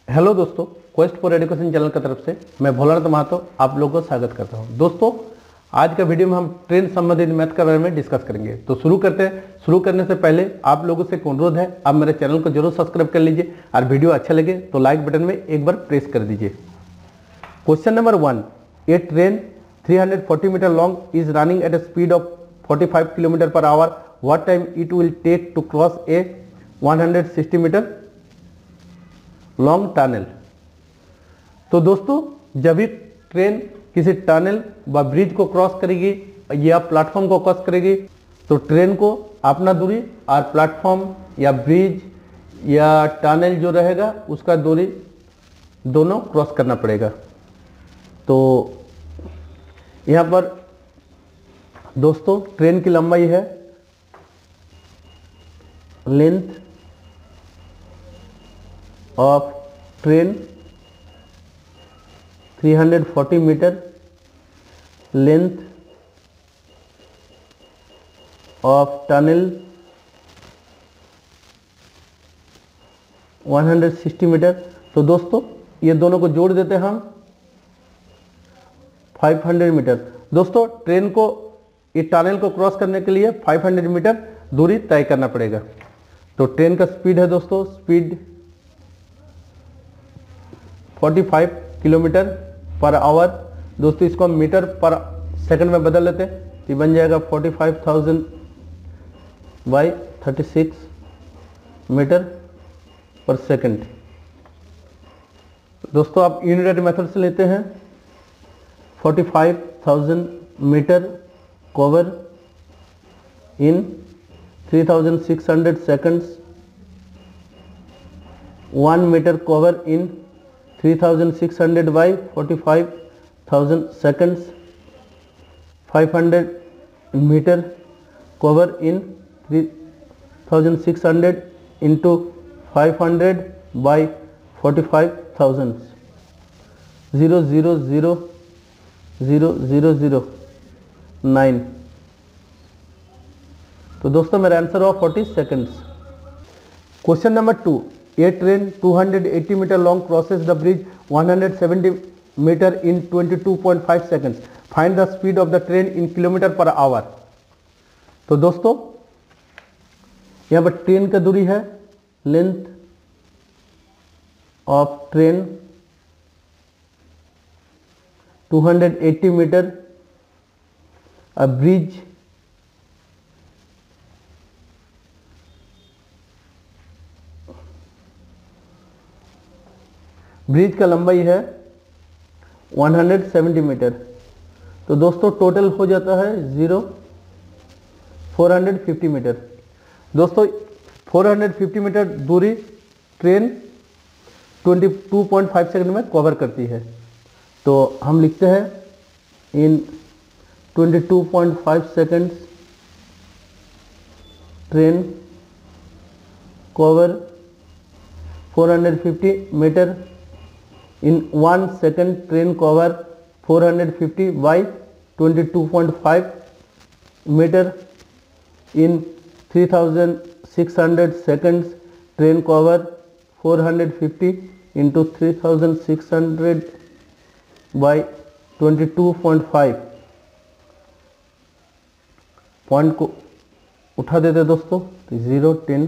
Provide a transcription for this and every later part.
Hello दोस्तों, quest for education channel की तरफ से मैं भोलानाथ महतो आप लोगों को स्वागत करता हूं। दोस्तों, आज का वीडियो में हम ट्रेन संबंधित मैथ के बारे में डिस्कस करेंगे। तो शुरू करते हैं। शुरू करने से पहले आप लोगों से एक अनुरोध है, आप मेरे चैनल को जरूर सब्सक्राइब कर लीजिए और वीडियो अच्छा लगे तो लाइक बटन में एक बार प्रेस कर दीजिए। Question number 1, a train 340 metre long is running at a speed of 45 kilometre per hour. What time it will take to cross a 160 metre long tunnel. तो दोस्तों, जब भी ट्रेन किसी टनल व ब्रिज को क्रॉस करेगी या प्लेटफॉर्म को क्रॉस करेगी तो ट्रेन को अपना दूरी और प्लेटफॉर्म या ब्रिज या टनल जो रहेगा उसका दूरी दोनों क्रॉस करना पड़ेगा। तो यहाँ पर दोस्तों ट्रेन की लंबाई है length of train 340 meter, length of tunnel 160 metre. तो दोस्तों ये दोनों को जोड़ देते हैं हम 500 मीटर। दोस्तों ट्रेन को इस टनल को क्रॉस करने के लिए 500 मीटर दूरी तय करना पड़ेगा। तो ट्रेन का स्पीड है दोस्तों, स्पीड 45 किलोमीटर पर आवर। दोस्तों इसको हम मीटर पर सेकंड में बदल लेते हैं, ये बन जाएगा 45,000 बाई 36 मीटर पर सेकंड। दोस्तों आप यूनिट मेथड से लेते हैं 45,000 metre cover in 3,600 seconds, 1 metre cover in 3,600 by 45,000 seconds, 500 meter cover in 3,600 into 500 by 45,000, 0.00009। तो दोस्तों मेरा आंसर हुआ 40 seconds. Question number 2, a train 280 meter long crosses the bridge 170 meter in 22.5 seconds. Find the speed of the train in kilometer per hour. तो दोस्तों यहाँ पर train का दूरी है length of train 280 metre, a bridge bridge का लंबाई है 170 मीटर। तो दोस्तों टोटल हो जाता है 450 मीटर। दोस्तों 450 मीटर दूरी ट्रेन 22.5 सेकंड में कवर करती है। तो हम लिखते हैं in 22.5 seconds train cover 450 metre. In 1 second train cover 450 by 22.5 meter. In 3,600 seconds train cover 450 into 3,600 by 22.5। Point को उठा देते दोस्तों, 0, 10,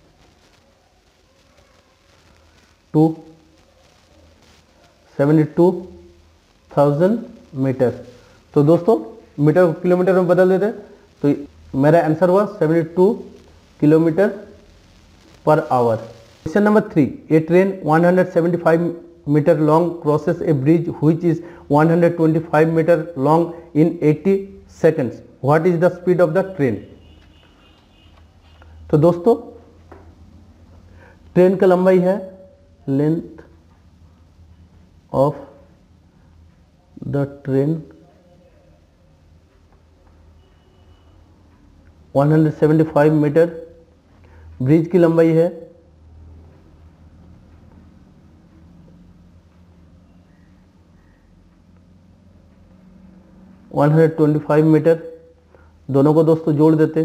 2, 72,000 मीटर। तो दोस्तों मीटर को किलोमीटर में बदल देते तो मेरा आंसर हुआ 72 kilometre per hour. Question number 3, a train 175 metre long crosses a bridge which is 125 metre long in 80 seconds. What is the speed of the train. तो दोस्तों ट्रेन का लंबाई है length of the train 175 metre, bridge की लंबाई है 125 metre. दोनों को दोस्तों जोड़ देते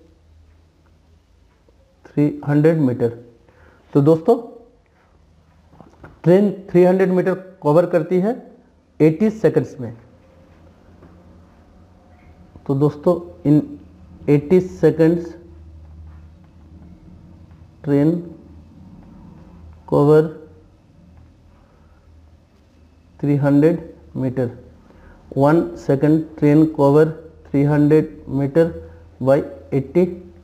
300 मीटर। तो दोस्तों ट्रेन 300 मीटर कवर करती है 80 सेकंड्स में। तो दोस्तों in 80 seconds train cover 300 metre. 1 second train cover 300 metre by 80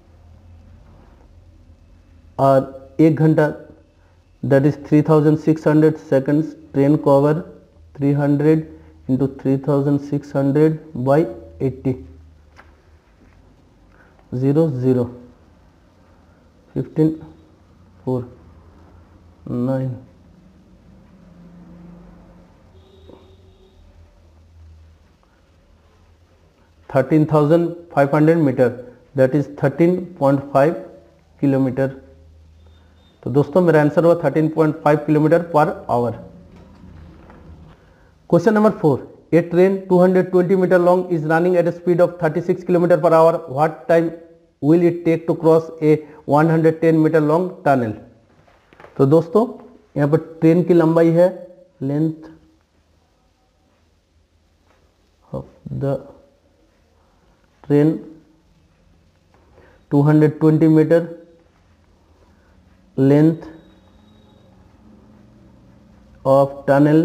और 1 घंटा that is 3600 seconds train cover 300 into 3600 by 80 0 0 15 4 9 13,500 metre that is 13.5 kilometre. तो दोस्तों मेरा आंसर हुआ 13.5 kilometre per hour. Question number 4, a train 220 metre long is running at a speed of 36 kilometre per hour. What time will it take to cross a 110 metre long tunnel. तो दोस्तों यहाँ पर train की लंबाई है, length of the train 220 metre, length of tunnel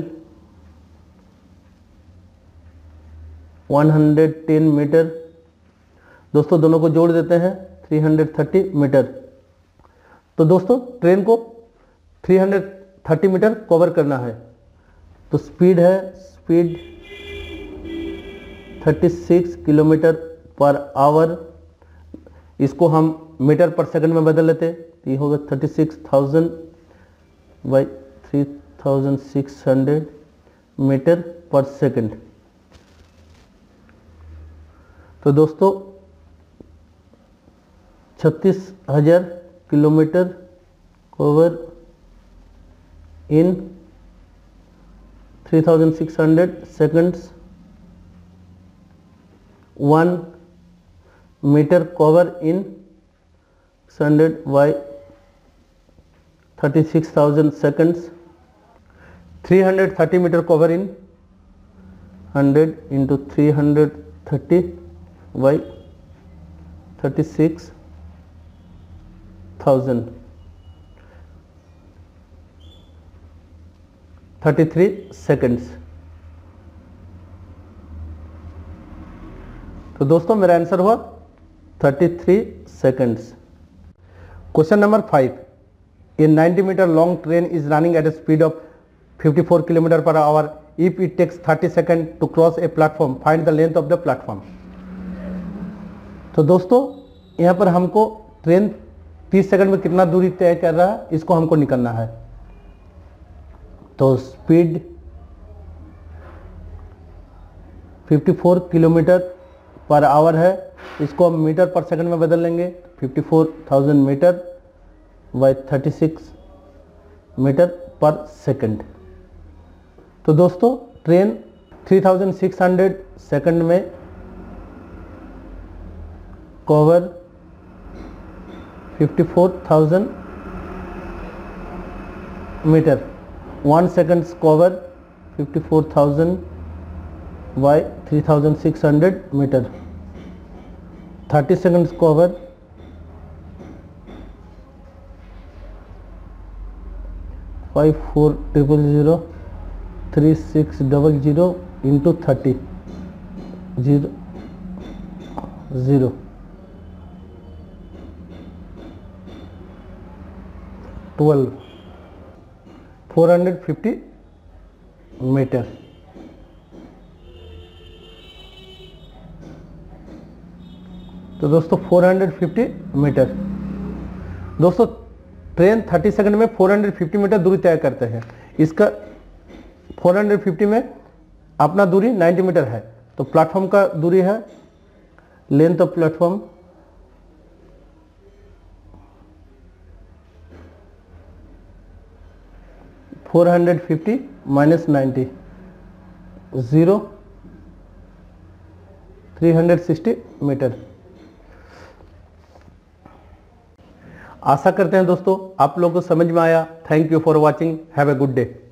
110 metre. दोस्तों दोनों को जोड़ देते हैं 330 मीटर। तो दोस्तों ट्रेन को 330 मीटर कवर करना है। तो स्पीड है, स्पीड 36 किलोमीटर पर आवर। इसको हम मीटर पर सेकंड में बदल लेते, ये होगा 36,000 बाई 3600 मीटर पर सेकंड। तो दोस्तों 36,000 kilometre cover in 3600 seconds. 1 metre cover in 100 by 36,000 seconds। 330 metre cover in 100 into 330 by 36,000 33 seconds। तो दोस्तों मेरा आंसर हुआ 33 seconds। Question number 5, a 90 metre long train is running at a speed of 54 kilometre per hour. If it takes 30 second to cross a platform, find the length of the platform. तो दोस्तों यहाँ पर हमको train 30 second में कितना दूरी तय कर रहा है, इसको हमको निकालना है। तो स्पीड 54 किलोमीटर पर आवर है, इसको हम मीटर पर सेकंड में बदल लेंगे। 54,000 metre by 36 metre per second. तो दोस्तों ट्रेन 3600 सेकंड में cover 54,000 metre. 1 seconds cover 54,000 by 3600 metre. 30 seconds cover 5400 3600 into 30 0 0 12 450 metre. तो दोस्तों 450 मीटर। दोस्तों ट्रेन 30 सेकंड में 450 मीटर दूरी तय करते हैं। इसका 450 में अपना दूरी 90 मीटर है। तो प्लेटफॉर्म का दूरी है, length of platform 450 minus 90 0 360 metre. आशा करते हैं दोस्तों आप लोगों को समझ में आया। Thank you for watching. Have a good day.